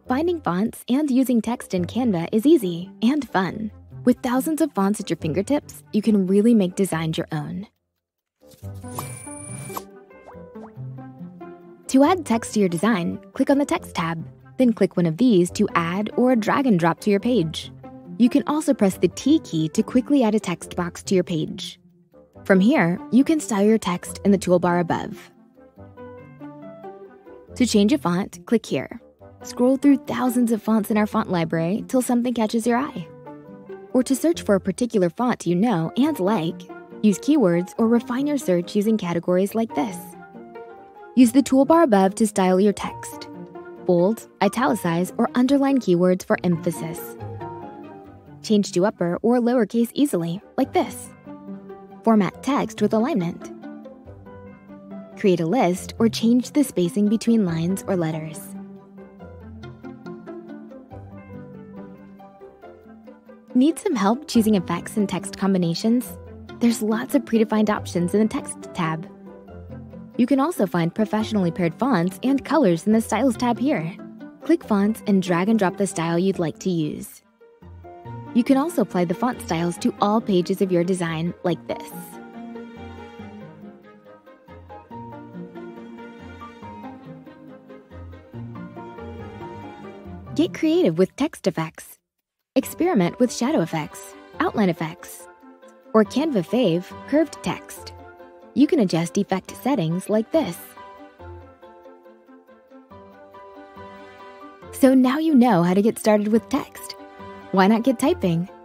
Finding fonts and using text in Canva is easy and fun. With thousands of fonts at your fingertips, you can really make designs your own. To add text to your design, click on the Text tab, then click one of these to add or drag and drop to your page. You can also press the T key to quickly add a text box to your page. From here, you can style your text in the toolbar above. To change a font, click here. Scroll through thousands of fonts in our font library till something catches your eye. Or to search for a particular font you know and like, use keywords or refine your search using categories like this. Use the toolbar above to style your text. Bold, italicize, or underline keywords for emphasis. Change to upper or lowercase easily, like this. Format text with alignment. Create a list or change the spacing between lines or letters. Need some help choosing effects and text combinations? There's lots of predefined options in the Text tab. You can also find professionally paired fonts and colors in the Styles tab here. Click Fonts and drag and drop the style you'd like to use. You can also apply the font styles to all pages of your design like this. Get creative with text effects. Experiment with shadow effects, outline effects, or Canva Fave curved text. You can adjust effect settings like this. So now you know how to get started with text. Why not get typing?